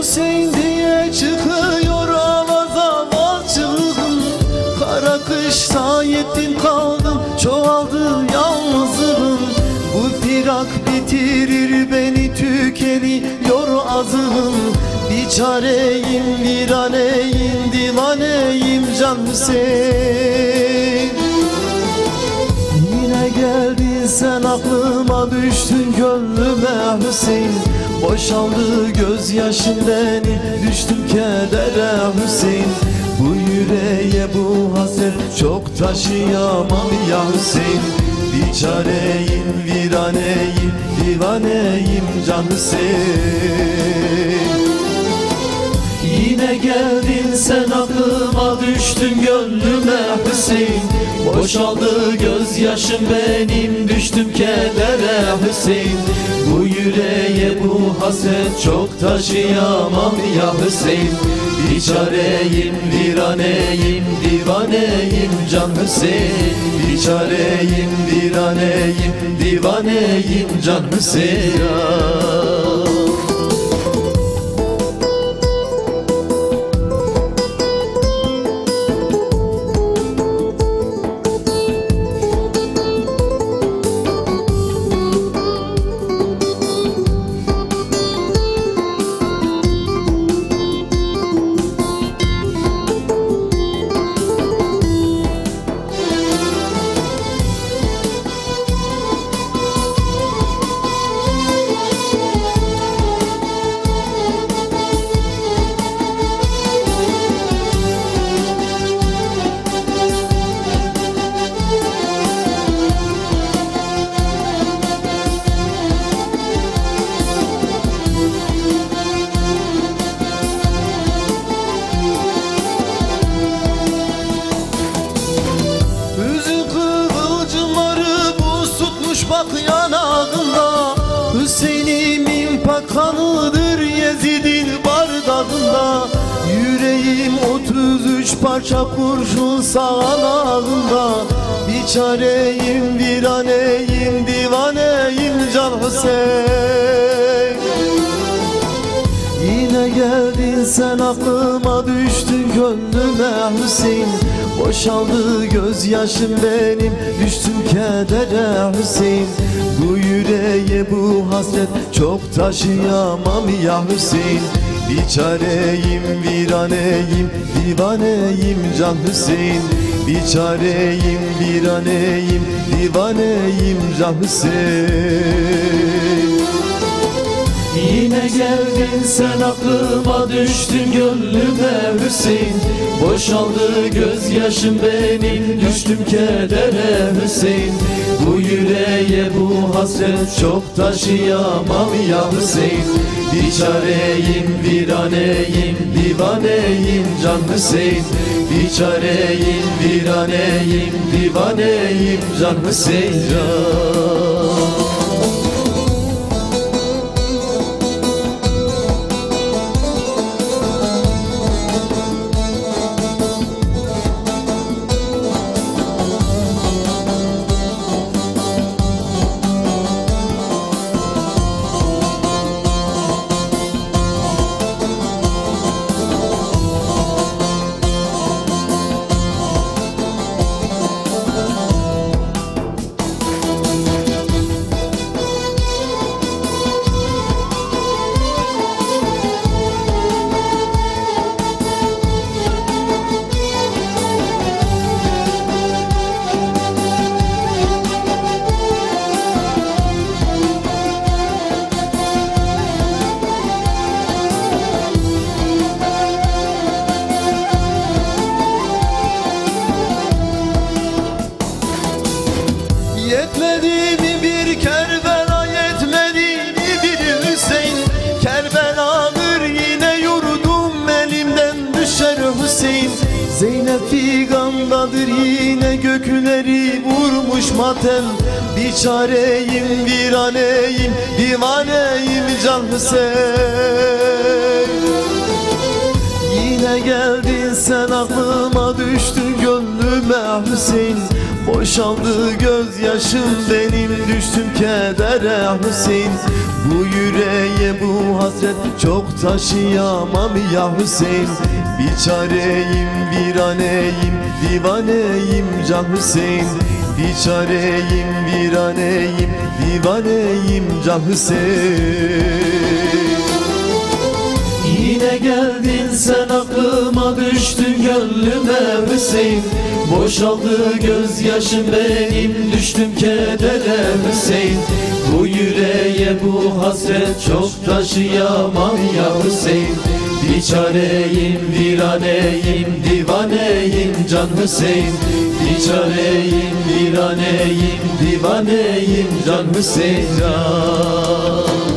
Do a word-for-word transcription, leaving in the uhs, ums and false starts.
Hüseyin diye çıkıyor avaz avaz çılgın. Kara kışta yetim kaldım, çoğaldı yalnızlığım. Bu firak bitirir beni, tükeniyor azığım. Biçareyim, viraneyim, divaneyim Can Hüseyin. Yine geldin sen, aklıma düştün gönlüme Hüseyin. Boşaldı gözyaşım beni, düştüm kedere Hüseyin. Bu yüreğe bu hasret çok taşıyamam ya Hüseyin. Biçareyim, viraneyim, divaneyim Can Hüseyin. Yine geldin sen, aklıma düştün gönlüme Hüseyin. Boşaldı gözyaşım benim, düştüm kedere Hüseyin. Bu yüreğe bu hasret çok taşıyamam ya Hüseyin. Biçareyim, viraneyim, divaneyim Can Hüseyin. Biçareyim, viraneyim, divaneyim Can Hüseyin. Bak yanağında Hüseyin'imin pak kanıdır Yezid'in bardağında. Yüreğim otuz üç parça kurşun sağanağında. Biçareyim, viraneyim, divaneyim Can Hüseyin. Yine geldin sen, aklıma düştün gönlüme Hüseyin. Boşaldı gözyaşım benim, düştüm kedere Hüseyin. Bu yüreğe bu hasret çok taşıyamam ya Hüseyin. Biçareyim, viraneyim, divaneyim Can Hüseyin. Biçareyim, viraneyim, divaneyim Can Hüseyin. Yine geldin sen, aklıma düştün gönlüme Hüseyin. Boşaldı gözyaşım benim, düştüm kedere Hüseyin. Bu yüreğe bu hasret çok taşıyamam ya Hüseyin. Biçareyim, viraneyim, divaneyim Can Hüseyin. Biçareyim, viraneyim, divaneyim Can Hüseyin. Yetmedi mi bir Kerbela, yetmedi mi bir Hüseyin? Kerbela'dır yine yurdum, elimden düşer Hüseyin. Zeynep figandadır yine, gökleri vurmuş matem. Biçareyim, viraneyim, divaneyim Can Hüseyin. Yine geldin sen, aklıma düştün gönlüme Hüseyin. Boşaldı gözyaşım benim, düştüm kedere Hüseyin. Bu yüreğe bu hasret çok taşıyamam ya Hüseyin. Bir çareyim, viraneyim, divaneyim can Hüseyin. Bir çareyim, viraneyim, divaneyim can Hüseyin. Yine geldin sen aklıma, düştün gönlüme Hüseyin. Boşaldı gözyaşım benim, düştüm kedere Hüseyin. Bu yüreğe bu hasret çok taşıyamam ya Hüseyin. Bir çareyim, viraneyim, divaneyim can Hüseyin. Bir çareyim, viraneyim, divaneyim can Hüseyin can.